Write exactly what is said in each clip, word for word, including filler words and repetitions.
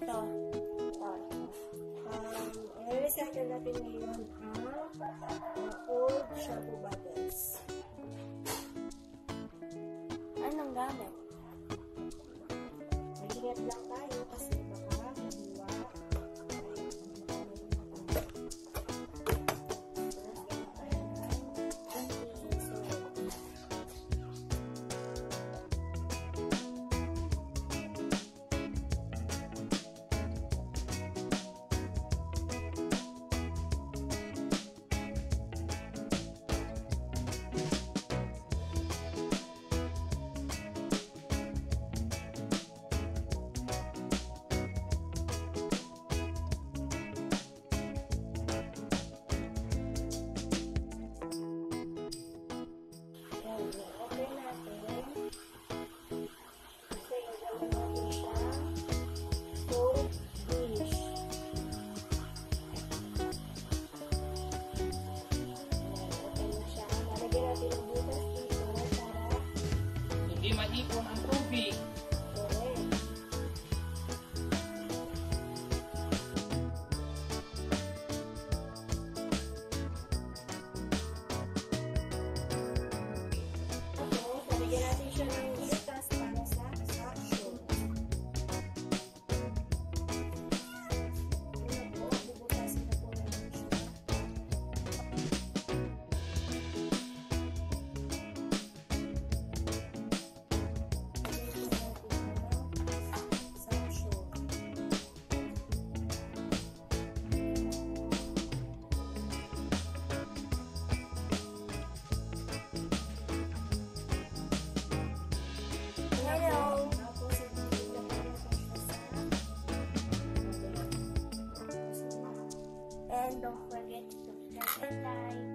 ito. Um, i-recycle natin ngayon ang old shampoo bottles. Anong gamit? Mag-ingat lang tayo kasi baka mahiwa. Hindi maipon ang tubig. And don't forget to subscribe and like.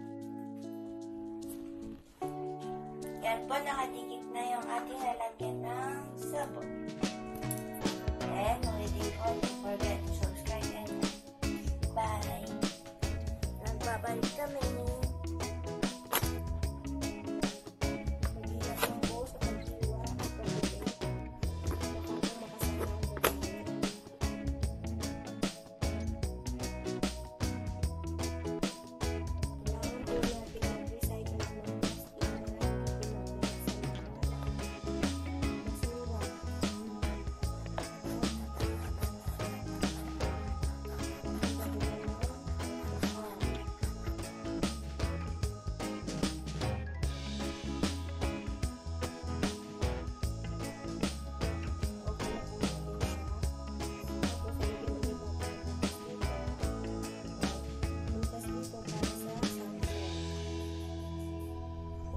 Yan po, nakatikip na yung ating lalagyan ng sabon. And ulitin po, don't forget to subscribe and like. Bye! Nagbabalik kami.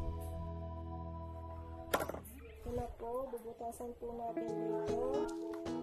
Ito na po, bubutasan po natin dito.